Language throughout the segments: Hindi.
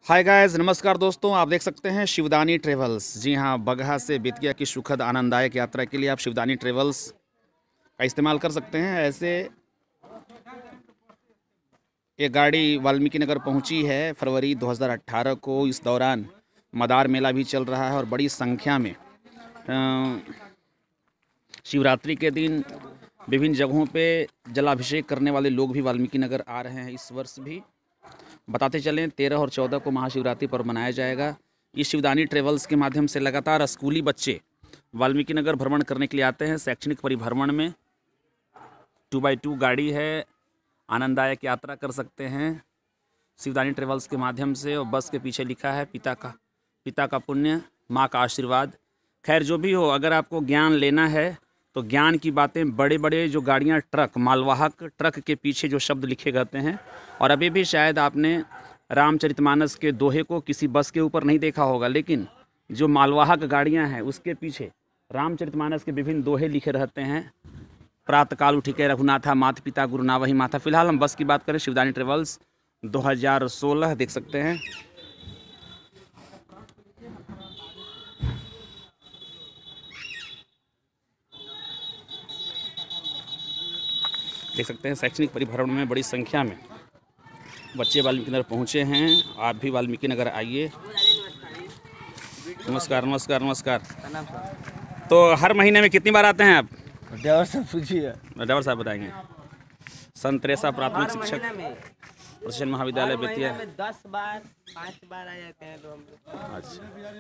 हाय गाइस, नमस्कार दोस्तों। आप देख सकते हैं शिवदानी ट्रेवल्स। जी हाँ, बगहा से बेतिया की सुखद आनंददायक यात्रा के लिए आप शिवदानी ट्रेवल्स का इस्तेमाल कर सकते हैं। ऐसे ये गाड़ी वाल्मीकि नगर पहुंची है फरवरी 2018 को। इस दौरान मदार मेला भी चल रहा है और बड़ी संख्या में शिवरात्रि के दिन विभिन्न जगहों पे जलाभिषेक करने वाले लोग भी वाल्मीकि नगर आ रहे हैं। इस वर्ष भी बताते चलें 13 और 14 को महाशिवरात्रि पर मनाया जाएगा। इस शिवदानी ट्रेवल्स के माध्यम से लगातार स्कूली बच्चे वाल्मीकि नगर भ्रमण करने के लिए आते हैं। शैक्षणिक परिभ्रमण में 2x2 गाड़ी है, आनंददायक यात्रा कर सकते हैं शिवदानी ट्रेवल्स के माध्यम से। और बस के पीछे लिखा है पिता का पुण्य, माँ का आशीर्वाद। खैर जो भी हो, अगर आपको ज्ञान लेना है तो ज्ञान की बातें बड़े बड़े जो गाड़ियाँ ट्रक मालवाहक ट्रक के पीछे जो शब्द लिखे रहते हैं। और अभी भी शायद आपने रामचरितमानस के दोहे को किसी बस के ऊपर नहीं देखा होगा, लेकिन जो मालवाहक गाड़ियाँ हैं उसके पीछे रामचरितमानस के विभिन्न दोहे लिखे रहते हैं। प्रातःकाल उठिके रघुनाथा, माता पिता गुरु नावहि माथा। फिलहाल हम बस की बात करें, शिवदानी ट्रेवल्स 2016 देख सकते हैं। देख सकते हैं शैक्षणिक परिभ्रमण में बड़ी संख्या में बच्चे वाल्मीकि नगर पहुँचे हैं। आप भी वाल्मीकि नगर आइए। नमस्कार नमस्कार नमस्कार। तो हर महीने में कितनी बार आते हैं आप? ड्राइवर साहब पूछिए। ड्राइवर साहब बताएंगे। संत तेरेसा प्राथमिक शिक्षक प्रशिक्षण महाविद्यालय बेतिया 10 बार 5 बार आ जाते हैं तो हम लोग। अच्छा,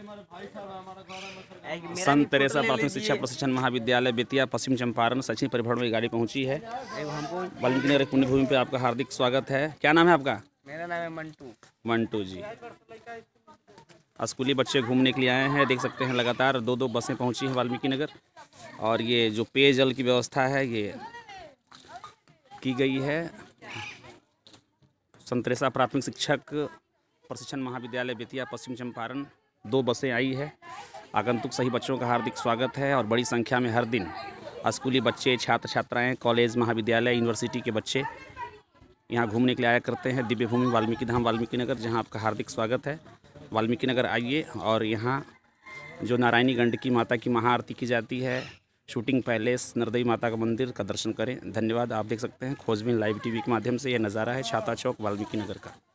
संत तेरेसा प्राथमिक शिक्षा प्रशिक्षण महाविद्यालय बेतिया पश्चिम चंपारण शैक्षणिक परिभ्रमण में गाड़ी पहुंची है। वाल्मीकि नगर पुण्य भूमि पे आपका हार्दिक स्वागत है। क्या नाम है आपका? मेरा नाम है मंटू जी। स्कूली बच्चे घूमने के लिए आए हैं। देख सकते हैं लगातार 2-2 बसें पहुंची हैं वाल्मीकि नगर। और ये जो पेयजल की व्यवस्था है ये की गई है। संत तेरेसा प्राथमिक शिक्षक प्रशिक्षण महाविद्यालय बेतिया पश्चिम चंपारण 2 बसें आई है। आगंतुक सही बच्चों का हार्दिक स्वागत है। और बड़ी संख्या में हर दिन स्कूली बच्चे, छात्र छात्राएं, कॉलेज महाविद्यालय यूनिवर्सिटी के बच्चे यहाँ घूमने के लिए आया करते हैं। दिव्य भूमि वाल्मीकि धाम वाल्मीकि नगर, जहाँ आपका हार्दिक स्वागत है। वाल्मीकि नगर आइए और यहाँ जो नारायणी गंडकी माता की महाआरती की जाती है, शूटिंग पैलेस, नरदेवी माता का मंदिर का दर्शन करें। धन्यवाद। आप देख सकते हैं खोजबीन लाइव टीवी के माध्यम से यह नज़ारा है छाता चौक वाल्मीकि नगर का।